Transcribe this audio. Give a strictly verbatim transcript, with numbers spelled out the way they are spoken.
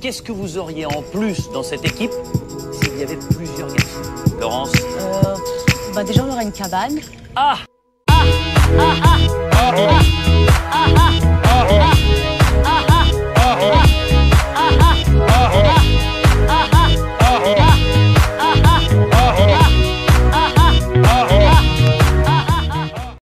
qu'est-ce que vous auriez en plus dans cette équipe s'il y avait plusieurs garçons? Laurence? Euh, bah déjà, on aurait une cabane. Ah! Ah! Ah! Ah! Ah! Ah! Ah!